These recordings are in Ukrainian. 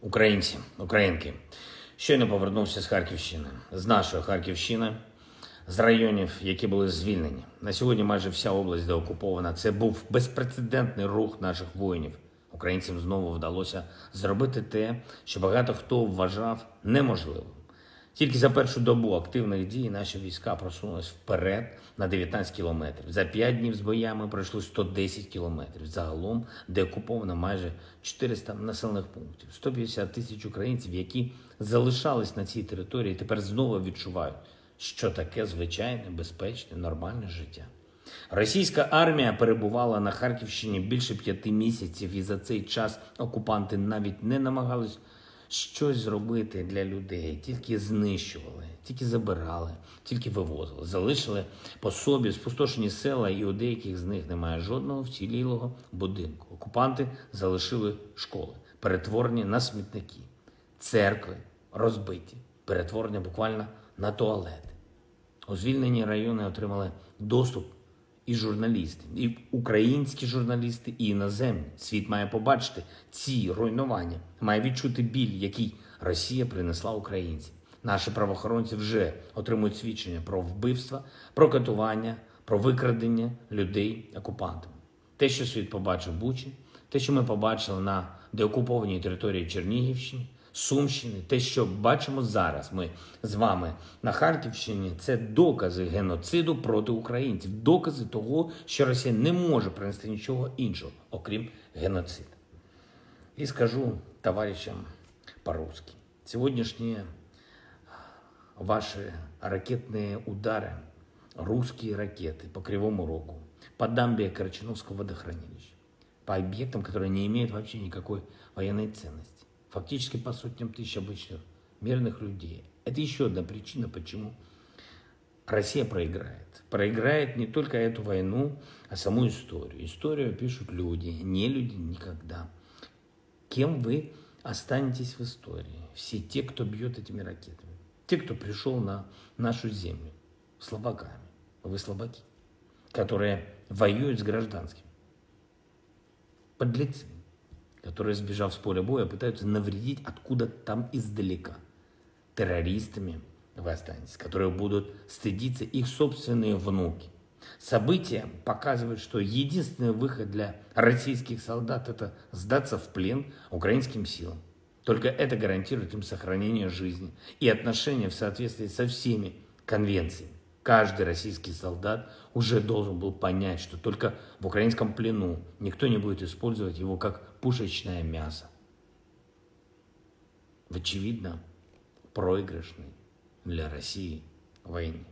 Українці, українки, щойно повернувся з Харківщини, з нашої Харківщини, з районів, які були звільнені. На сьогодні майже вся область деокупована. Це був безпрецедентний рух наших воїнів. Українцям знову вдалося зробити те, що багато хто вважав неможливим. Тільки за першу добу активних дій наші війська просунулись вперед на 19 кілометрів. За 5 днів з боями пройшли 110 кілометрів. Загалом деокуповано майже 400 населених пунктів. 150 тисяч українців, які залишались на цій території, тепер знову відчувають, що таке звичайне, безпечне, нормальне життя. Російська армія перебувала на Харківщині більше 5 місяців, і за цей час окупанти навіть не намагались щось зробити для людей, тільки знищували, тільки забирали, тільки вивозили. Залишили по собі спустошені села, і у деяких з них немає жодного вцілілого будинку. Окупанти залишили школи, перетворені на смітники, церкви розбиті, перетворені буквально на туалети. У звільнені райони отримали доступ і журналісти, і українські журналісти, і іноземні. Світ має побачити ці руйнування, має відчути біль, який Росія принесла українцям. Наші правоохоронці вже отримують свідчення про вбивства, про катування, про викрадення людей окупантами. Те, що світ побачив в Бучі, те, що ми побачили на деокупованій території Чернігівщини, Сумщини, те, що бачимо зараз ми з вами на Харківщині, це докази геноциду проти українців, докази того, що Росія не може принести нічого іншого, окрім геноциду. І скажу товарищам по-русски. Сегодняшние ваши ракетные удары, русские ракеты по Кривому Рогу, по дамбе Карачиновского водохранилища, по объектам, которые не имеют вообще никакой военной ценности, фактически по сотням тысяч обычных мирных людей. Это еще одна причина, почему Россия проиграет. Проиграет не только эту войну, а саму историю. Историю пишут люди, не люди никогда. Кем вы останетесь в истории? Все те, кто бьет этими ракетами. Те, кто пришел на нашу землю слабаками. Вы слабаки, которые воюют с гражданским. Подлецы, которые, сбежав с поля боя, пытаются навредить откуда-то там издалека. Террористами вы останетесь, которые будут стыдиться их собственные внуки. События показывают, что единственный выход для российских солдат – это сдаться в плен украинским силам. Только это гарантирует им сохранение жизни и отношения в соответствии со всеми конвенциями. Каждый российский солдат уже должен был понять, что только в украинском плену никто не будет использовать его как пушечное мясо. В очевидно проигрышной для Росії війні.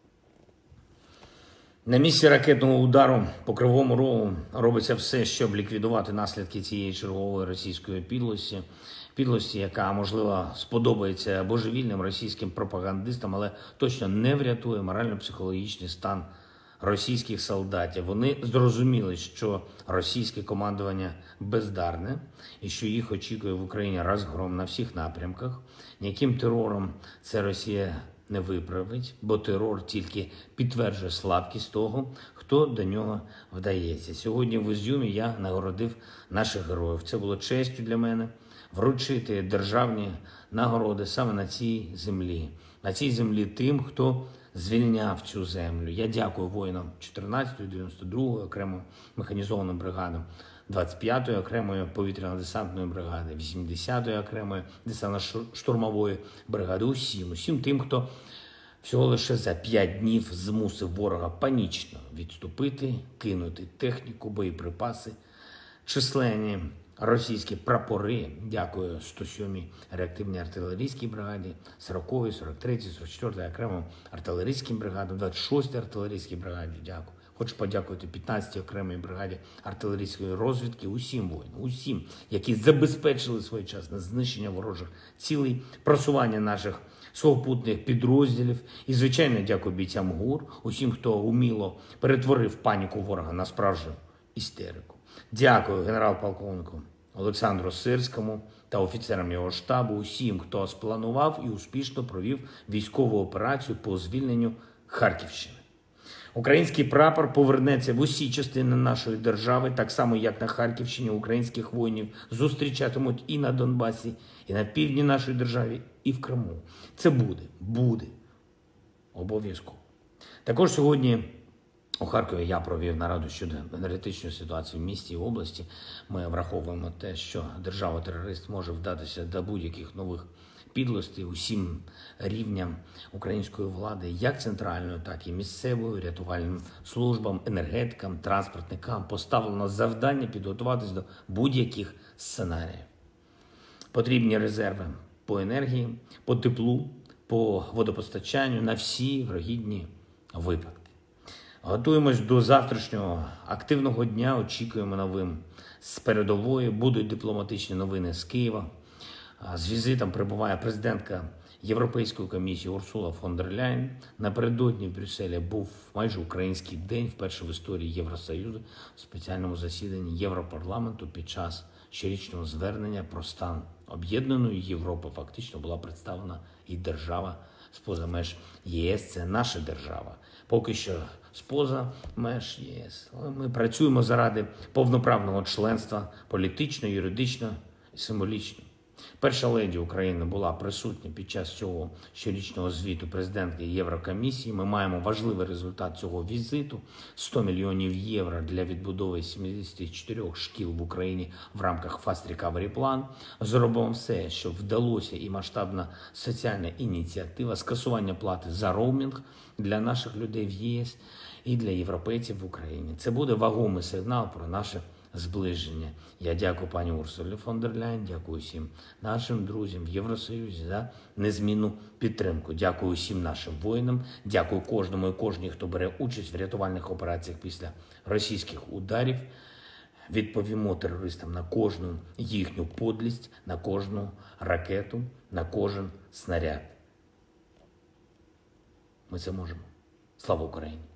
На місці ракетного удару по Кривому Рогу робиться все, щоб ліквідувати наслідки цієї чергової російської підлості, яка, можливо, сподобається божевільним російським пропагандистам, але точно не врятує морально-психологічний стан російських солдатів. Вони зрозуміли, що російське командування бездарне і що їх очікує в Україні розгром на всіх напрямках. Ніяким терором це Росія не виправить, бо терор тільки підтверджує слабкість того, хто до нього вдається. Сьогодні в Ізюмі я нагородив наших героїв. Це було честю для мене вручити державні нагороди саме на цій землі. На цій землі тим, хто звільняв цю землю. Я дякую воїнам 14-ї, 92-ї окремої механізованої бригади, 25-ї окремої повітряно-десантної бригади, 80-ї окремої десантно-штурмової бригади. Усім тим, хто всього лише за 5 днів змусив ворога панічно відступити, кинути техніку, боєприпаси, численні російські прапори. Дякую 107-й реактивній артилерійській бригаді, 40-й, 43-й, 44-й окремим артилерійським бригадам, 26-й артилерійській бригаді. Дякую. Хочу подякувати 15-й окремій бригаді артилерійської розвідки, усім воїнам, усім, які забезпечили своєчасне знищення ворожих цілей, просування наших сухопутних підрозділів. І, звичайно, дякую бійцям ГУР, усім, хто уміло перетворив паніку ворога на справжню істерику. Дякую генерал-полковнику Олександру Сирському та офіцерам його штабу, усім, хто спланував і успішно провів військову операцію по звільненню Харківщини. Український прапор повернеться в усі частини нашої держави, так само, як на Харківщині українських воїнів зустрічатимуть і на Донбасі, і на півдні нашої держави, і в Криму. Це буде обов'язково. Також сьогодні у Харкові я провів нараду щодо енергетичної ситуації в місті і області. Ми враховуємо те, що держава-терорист може вдатися до будь-яких нових підлостей усім рівням української влади, як центральної, так і місцевої, рятувальним службам, енергетикам, транспортникам поставлено завдання підготуватись до будь-яких сценаріїв. Потрібні резерви по енергії, по теплу, по водопостачанню на всі вирогідні випадки. Готуємось до завтрашнього активного дня, очікуємо новин з передової, будуть дипломатичні новини з Києва. З візитом прибуває президентка Європейської комісії Урсула фон дер Ляєн. Напередодні в Брюсселі був майже український день, вперше в історії Євросоюзу, в спеціальному засіданні Європарламенту під час щорічного звернення про стан об'єднаної Європи. Фактично була представлена і держава з-поза меж ЄС. Це наша держава. Поки що з-поза меж ЄС. Але ми працюємо заради повноправного членства політично, юридично і символічно. Перша леді України була присутня під час цього щорічного звіту президентки Єврокомісії. Ми маємо важливий результат цього візиту – 100 мільйонів євро для відбудови 74 шкіл в Україні в рамках Fast Recovery Plan. Зробимо все, щоб вдалося і масштабна соціальна ініціатива, скасування плати за роумінг для наших людей в ЄС і для європейців в Україні. Це буде вагомий сигнал про наше зближення. Я дякую пані Урсулі фон дер Ляєн, дякую всім нашим друзям в Євросоюзі за незмінну підтримку. Дякую всім нашим воїнам, дякую кожному і кожній, хто бере участь в рятувальних операціях після російських ударів. Відповімо терористам на кожну їхню подлість, на кожну ракету, на кожен снаряд. Ми це можемо. Слава Україні!